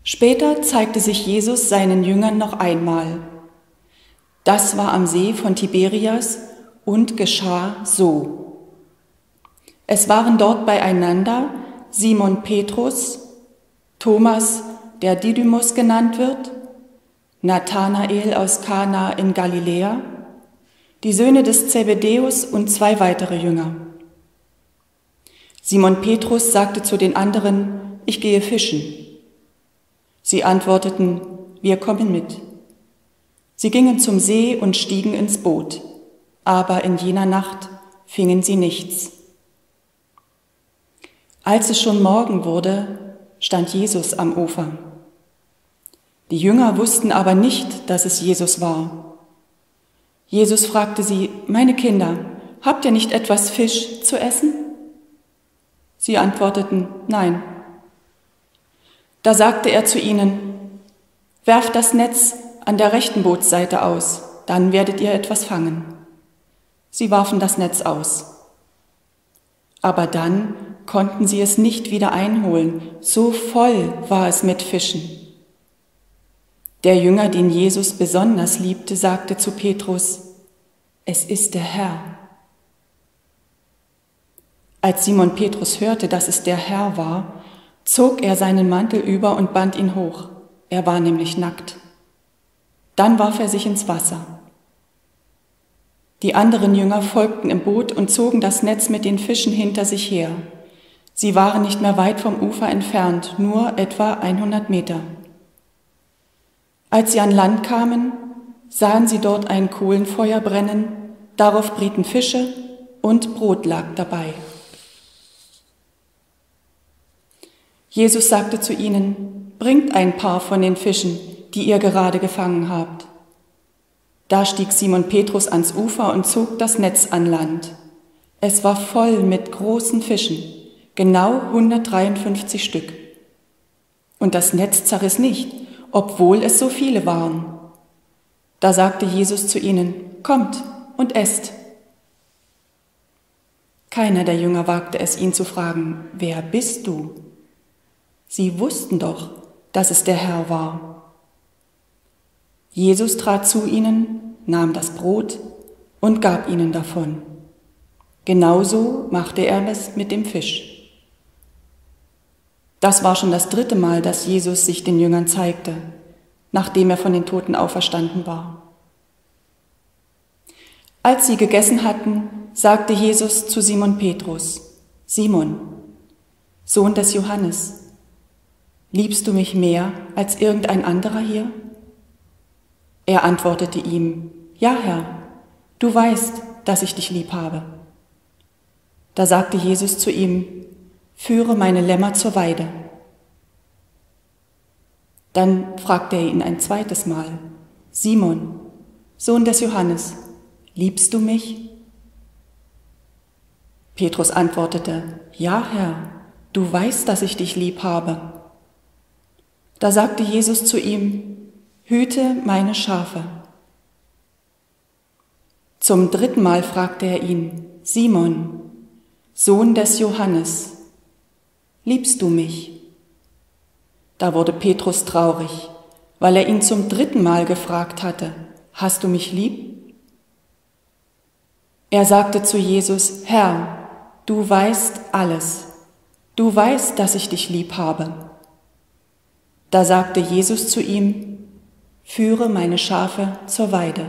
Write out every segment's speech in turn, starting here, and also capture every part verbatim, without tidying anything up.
Später zeigte sich Jesus seinen Jüngern noch einmal. Das war am See von Tiberias und geschah so. Es waren dort beieinander Simon Petrus, Thomas, der Didymus genannt wird, Nathanael aus Kana in Galiläa, die Söhne des Zebedäus und zwei weitere Jünger. Simon Petrus sagte zu den anderen: Ich gehe fischen. Sie antworteten: Wir kommen mit. Sie gingen zum See und stiegen ins Boot, aber in jener Nacht fingen sie nichts. Als es schon Morgen wurde, stand Jesus am Ufer. Die Jünger wussten aber nicht, dass es Jesus war. Jesus fragte sie: Meine Kinder, habt ihr nicht etwas Fisch zu essen? Sie antworteten: Nein. Da sagte er zu ihnen: Werft das Netz an der rechten Bootsseite aus, dann werdet ihr etwas fangen. Sie warfen das Netz aus. Aber dann konnten sie es nicht wieder einholen, so voll war es mit Fischen. Der Jünger, den Jesus besonders liebte, sagte zu Petrus: Es ist der Herr. Als Simon Petrus hörte, dass es der Herr war, zog er seinen Mantel über und band ihn hoch. Er war nämlich nackt. Dann warf er sich ins Wasser. Die anderen Jünger folgten im Boot und zogen das Netz mit den Fischen hinter sich her. Sie waren nicht mehr weit vom Ufer entfernt, nur etwa hundert Meter. Als sie an Land kamen, sahen sie dort ein Kohlenfeuer brennen, darauf brieten Fische und Brot lag dabei. Jesus sagte zu ihnen: Bringt ein paar von den Fischen, die ihr gerade gefangen habt. Da stieg Simon Petrus ans Ufer und zog das Netz an Land. Es war voll mit großen Fischen, genau hundertdreiundfünfzig Stück. Und das Netz zerriss nicht, obwohl es so viele waren. Da sagte Jesus zu ihnen: Kommt und esst. Keiner der Jünger wagte es, ihn zu fragen: Wer bist du? Sie wussten doch, dass es der Herr war. Jesus trat zu ihnen, nahm das Brot und gab ihnen davon. Genauso machte er es mit dem Fisch. Das war schon das dritte Mal, dass Jesus sich den Jüngern zeigte, nachdem er von den Toten auferstanden war. Als sie gegessen hatten, sagte Jesus zu Simon Petrus: Simon, Sohn des Johannes, liebst du mich mehr als irgendein anderer hier? Er antwortete ihm: Ja, Herr, du weißt, dass ich dich lieb habe. Da sagte Jesus zu ihm: Führe meine Lämmer zur Weide. Dann fragte er ihn ein zweites Mal: Simon, Sohn des Johannes, liebst du mich? Petrus antwortete: Ja, Herr, du weißt, dass ich dich lieb habe. Da sagte Jesus zu ihm: Hüte meine Schafe. Zum dritten Mal fragte er ihn: Simon, Sohn des Johannes, liebst du mich? Da wurde Petrus traurig, weil er ihn zum dritten Mal gefragt hatte: Hast du mich lieb? Er sagte zu Jesus: Herr, du weißt alles. Du weißt, dass ich dich lieb habe. Da sagte Jesus zu ihm: Führe meine Schafe zur Weide.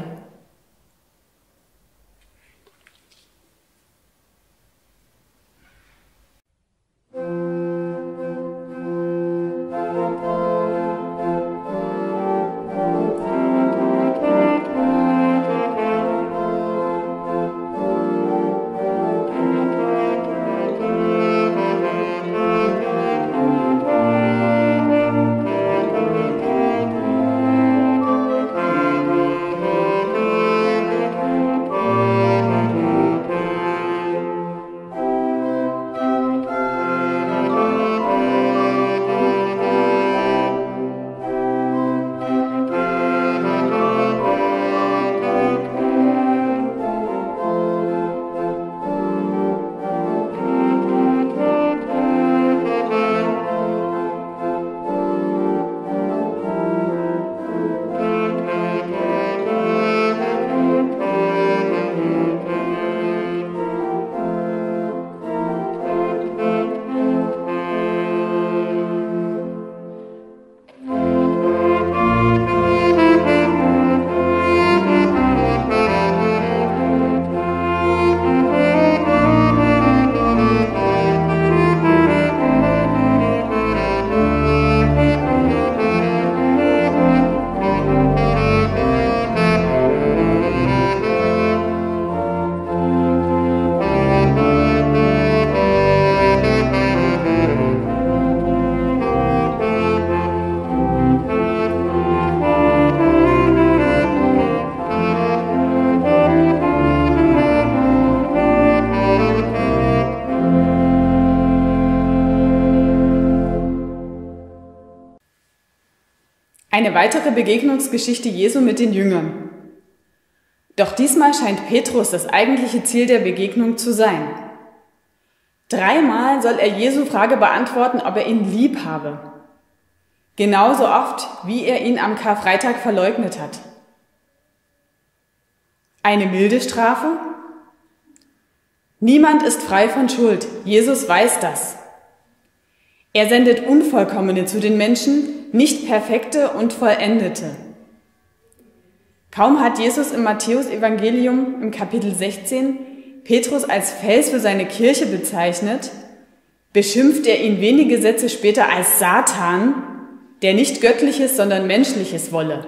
Eine weitere Begegnungsgeschichte Jesu mit den Jüngern. Doch diesmal scheint Petrus das eigentliche Ziel der Begegnung zu sein. Dreimal soll er Jesu Frage beantworten, ob er ihn lieb habe. Genauso oft, wie er ihn am Karfreitag verleugnet hat. Eine milde Strafe? Niemand ist frei von Schuld. Jesus weiß das. Er sendet Unvollkommene zu den Menschen, nicht Perfekte und Vollendete. Kaum hat Jesus im Matthäus-Evangelium im Kapitel sechzehn Petrus als Fels für seine Kirche bezeichnet, beschimpft er ihn wenige Sätze später als Satan, der nicht Göttliches, sondern Menschliches wolle.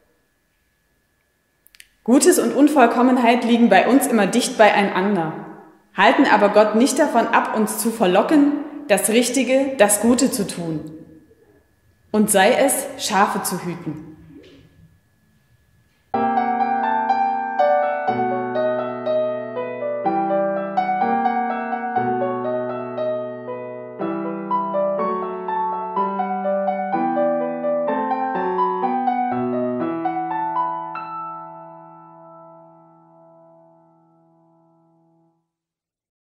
Gutes und Unvollkommenheit liegen bei uns immer dicht beieinander, halten aber Gott nicht davon ab, uns zu verlocken, das Richtige, das Gute zu tun. Und sei es, Schafe zu hüten.